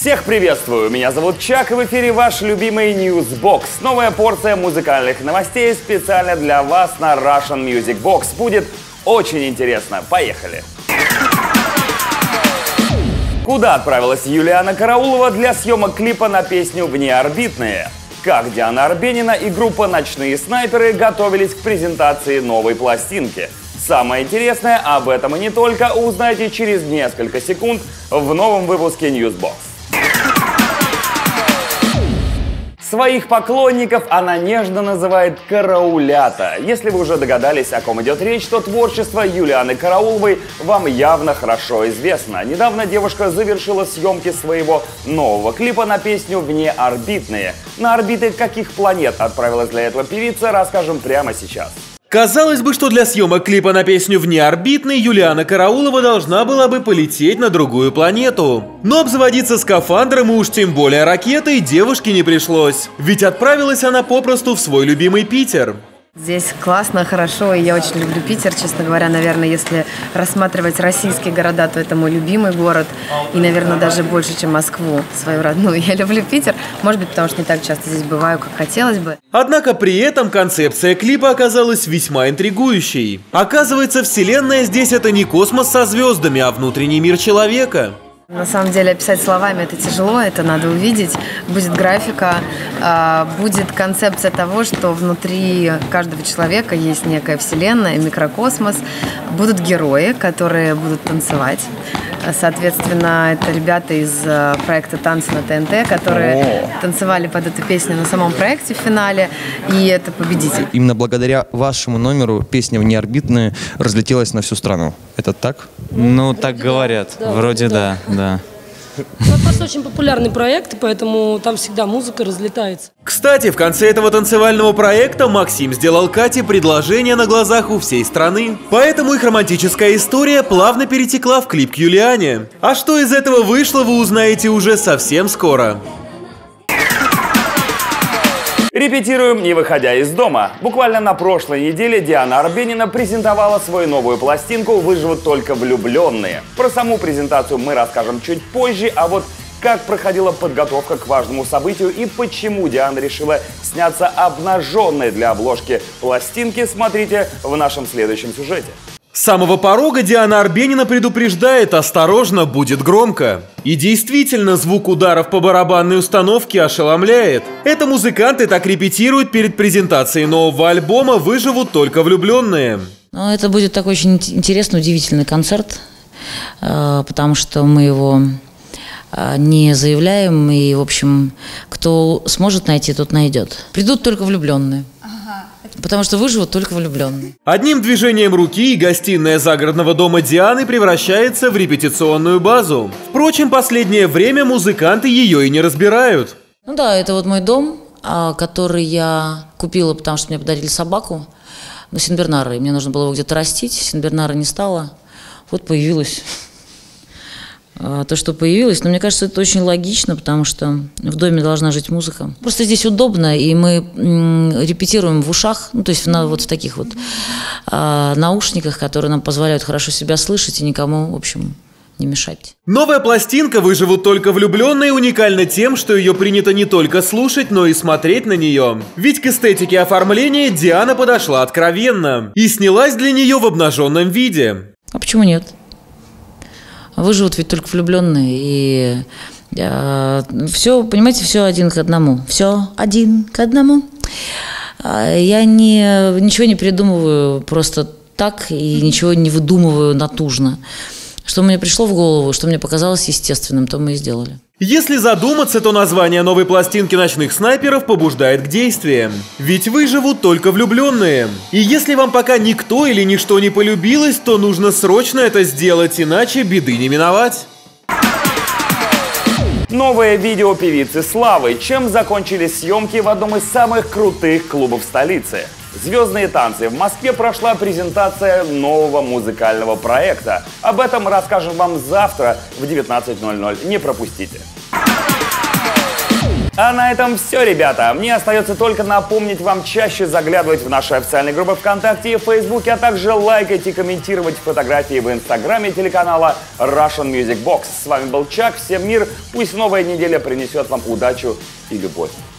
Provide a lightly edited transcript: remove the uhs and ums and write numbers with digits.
Всех приветствую! Меня зовут Чак, и в эфире ваш любимый Newsbox. Новая порция музыкальных новостей специально для вас на Russian Music Box. Будет очень интересно. Поехали! Куда отправилась Юлиана Караулова для съемок клипа на песню «Внеорбитные»? Как Диана Арбенина и группа «Ночные снайперы» готовились к презентации новой пластинки? Самое интересное об этом и не только узнаете через несколько секунд в новом выпуске Newsbox. Своих поклонников она нежно называет «караулята». Если вы уже догадались, о ком идет речь, то творчество Юлианы Карауловой вам явно хорошо известно. Недавно девушка завершила съемки своего нового клипа на песню «Внеорбитные». На орбиты каких планет отправилась для этого певица, расскажем прямо сейчас. Казалось бы, что для съемок клипа на песню «Внеорбитный» Юлиана Караулова должна была бы полететь на другую планету. Но обзаводиться скафандром и уж тем более ракетой девушке не пришлось. Ведь отправилась она попросту в свой любимый Питер. Здесь классно, хорошо, и я очень люблю Питер, честно говоря. Наверное, если рассматривать российские города, то это мой любимый город. И, наверное, даже больше, чем Москву, свою родную. Я люблю Питер, может быть, потому что не так часто здесь бываю, как хотелось бы. Однако при этом концепция клипа оказалась весьма интригующей. Оказывается, вселенная здесь это не космос со звездами, а внутренний мир человека. На самом деле описать словами это тяжело, это надо увидеть. Будет графика, будет концепция того, что внутри каждого человека есть некая вселенная, микрокосмос. Будут герои, которые будут танцевать. Соответственно, это ребята из проекта «Танцы на ТНТ», которые танцевали под эту песню на самом проекте в финале, и это победитель. Именно благодаря вашему номеру песня «Внеорбитные» разлетелась на всю страну. Это так? Ну, так говорят. Да, вроде да. Это просто очень популярный проект, поэтому там всегда музыка разлетается. Кстати, в конце этого танцевального проекта Максим сделал Кате предложение на глазах у всей страны. Поэтому их романтическая история плавно перетекла в клип к Юлиане. А что из этого вышло, вы узнаете уже совсем скоро. Репетируем, не выходя из дома. Буквально на прошлой неделе Диана Арбенина презентовала свою новую пластинку «Выживут только влюбленные». Про саму презентацию мы расскажем чуть позже, а вот как проходила подготовка к важному событию и почему Диана решила сняться обнаженной для обложки пластинки, смотрите в нашем следующем сюжете. С самого порога Диана Арбенина предупреждает: осторожно, будет громко. И действительно, звук ударов по барабанной установке ошеломляет. Это музыканты так репетируют перед презентацией нового альбома «Выживут только влюбленные». Ну, это будет такой очень интересный, удивительный концерт, потому что мы его не заявляем, и, в общем, кто сможет найти, тот найдет. Придут только влюбленные. Потому что выживут только влюбленные. Одним движением руки гостиная загородного дома Дианы превращается в репетиционную базу. Впрочем, последнее время музыканты ее и не разбирают. Ну да, это вот мой дом, который я купила, потому что мне подарили собаку. Ну, сенбернара, и мне нужно было его где-то растить. Сенбернара не стало. Вот появилась. То, что появилось, но мне кажется, это очень логично, потому что в доме должна жить музыка. Просто здесь удобно, и мы репетируем в ушах, ну, то есть вот в таких вот наушниках, которые нам позволяют хорошо себя слышать и никому, в общем, не мешать. Новая пластинка «Выживут только влюбленные» уникальна тем, что ее принято не только слушать, но и смотреть на нее. Ведь к эстетике оформления Диана подошла откровенно и снялась для нее в обнаженном виде. А почему нет? Выживут ведь только влюбленные, и все, понимаете, все один к одному. Все один к одному. Я ничего не придумываю просто так и ничего не выдумываю натужно. Что мне пришло в голову, что мне показалось естественным, то мы и сделали. Если задуматься, то название новой пластинки «Ночных снайперов» побуждает к действиям. Ведь выживут только влюбленные. И если вам пока никто или ничто не полюбилось, то нужно срочно это сделать, иначе беды не миновать. Новое видео певицы Славы. Чем закончились съемки в одном из самых крутых клубов столицы? «Звездные танцы». В Москве прошла презентация нового музыкального проекта. Об этом расскажем вам завтра в 19:00. Не пропустите. А на этом все, ребята. Мне остается только напомнить вам чаще заглядывать в наши официальные группы ВКонтакте и Фейсбуке, а также лайкать и комментировать фотографии в Инстаграме телеканала Russian Music Box. С вами был Чак. Всем мир. Пусть новая неделя принесет вам удачу и любовь.